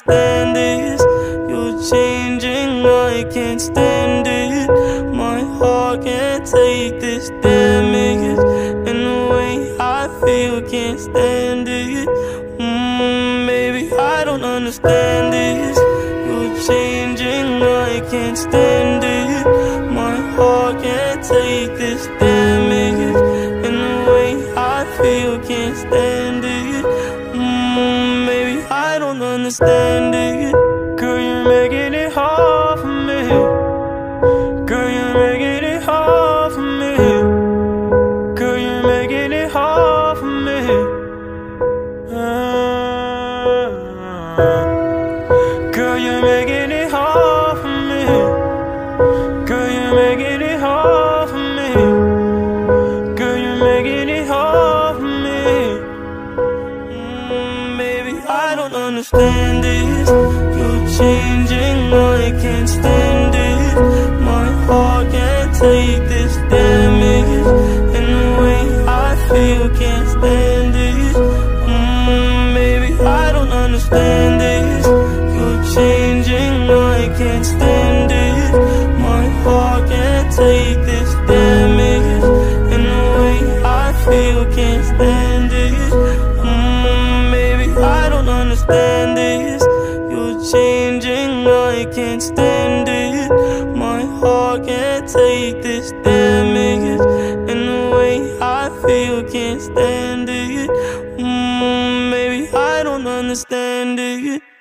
understand this. You're changing, I can't stand it. My heart can't take this damage, and the way I feel, can't stand it. Baby, I don't understand this. You're changing, I can't stand it. My heart can't take this damage, and the way I feel, can't stand it. Baby, I don't understand it. Girl, you're making it hard for me. Girl, you're making it hard for me. Girl, you're making it hard for me. Girl, you're making it hard for me. Girl, you're making it hard for me. Girl, you're making it hard for me. Baby, I don't understand this. You're changing, I can't stand it. My heart can't take this damage, and the way I feel, can't stand it. Baby, I don't understand this. You're changing, I can't stand it. My heart can't take this damage, and the way I feel, can't stand it. Baby, I don't understand this. You're changing, I can't stand it. My heart can't take this damage, and the way I feel, can't stand it. Baby, I don't understand it.